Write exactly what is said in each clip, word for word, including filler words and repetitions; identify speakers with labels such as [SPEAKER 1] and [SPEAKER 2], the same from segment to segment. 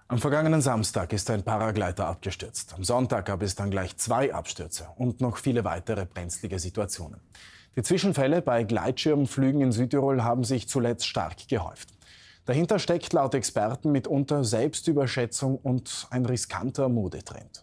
[SPEAKER 1] Am vergangenen Samstag ist ein Paragleiter abgestürzt. Am Sonntag gab es dann gleich zwei Abstürze und noch viele weitere brenzlige Situationen. Die Zwischenfälle bei Gleitschirmflügen in Südtirol haben sich zuletzt stark gehäuft. Dahinter steckt laut Experten mitunter Selbstüberschätzung und ein riskanter Modetrend.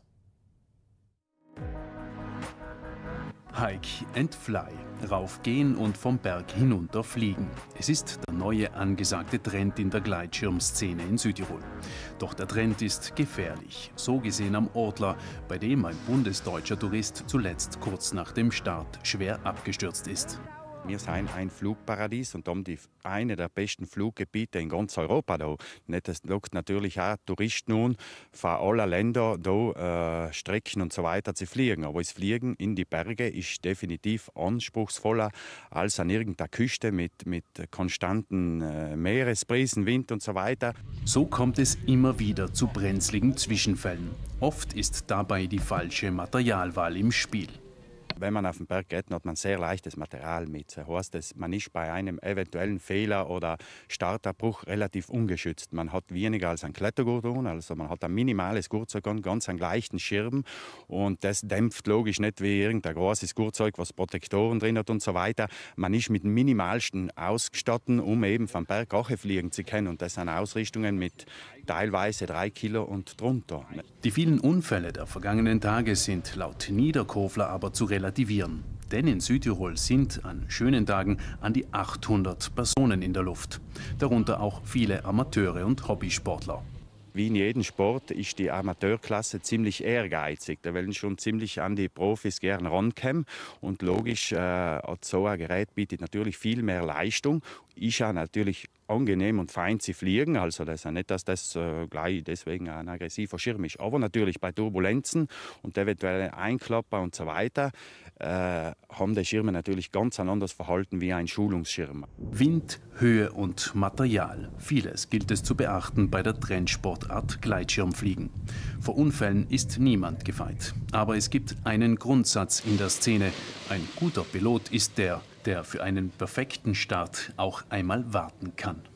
[SPEAKER 2] Hike and Fly, raufgehen und vom Berg hinunter fliegen. Es ist der neue angesagte Trend in der Gleitschirmszene in Südtirol. Doch der Trend ist gefährlich, so gesehen am Ortler, bei dem ein bundesdeutscher Tourist zuletzt kurz nach dem Start schwer abgestürzt ist.
[SPEAKER 3] Wir sind ein Flugparadies und haben die eine der besten Fluggebiete in ganz Europa. Da. Das lockt natürlich auch Touristen an, von allen Ländern da, äh, Strecken und so weiter zu fliegen. Aber das Fliegen in die Berge ist definitiv anspruchsvoller als an irgendeiner Küste mit, mit konstanten äh, Meeresbrisen, Wind und so weiter.
[SPEAKER 2] So kommt es immer wieder zu brenzligen Zwischenfällen. Oft ist dabei die falsche Materialwahl im Spiel.
[SPEAKER 3] Wenn man auf den Berg geht, hat man sehr leichtes Material mit. Das heißt, man ist bei einem eventuellen Fehler oder Startabbruch relativ ungeschützt. Man hat weniger als ein Klettergurt an, also man hat ein minimales Gurtzeug an, ganz einen leichten Schirm. Und das dämpft logisch nicht wie irgendein großes Gurtzeug, was Protektoren drin hat und so weiter. Man ist mit dem Minimalsten ausgestattet, um eben vom Berg fliegen zu können. Und das sind Ausrichtungen mit teilweise drei Kilo und drunter.
[SPEAKER 2] Die vielen Unfälle der vergangenen Tage sind laut Niederkofler aber zu relativieren. Denn in Südtirol sind an schönen Tagen an die achthundert Personen in der Luft. Darunter auch viele Amateure und Hobbysportler.
[SPEAKER 3] Wie in jedem Sport ist die Amateurklasse ziemlich ehrgeizig. Da wollen schon ziemlich an die Profis gerne rankommen. Und logisch, äh, so ein Gerät bietet natürlich viel mehr Leistung. Ist ja natürlich angenehm und fein zu fliegen. Also das ist ja nicht, dass das äh, gleich deswegen ein aggressiver Schirm ist. Aber natürlich bei Turbulenzen und eventuell Einklappen und so weiter äh, haben die Schirme natürlich ganz ein anderes Verhalten wie ein Schulungsschirm.
[SPEAKER 2] Wind, Höhe und Material. Vieles gilt es zu beachten bei der Trendsportart Gleitschirmfliegen. Vor Unfällen ist niemand gefeit. Aber es gibt einen Grundsatz in der Szene. Ein guter Pilot ist der, der für einen perfekten Start auch einmal warten kann.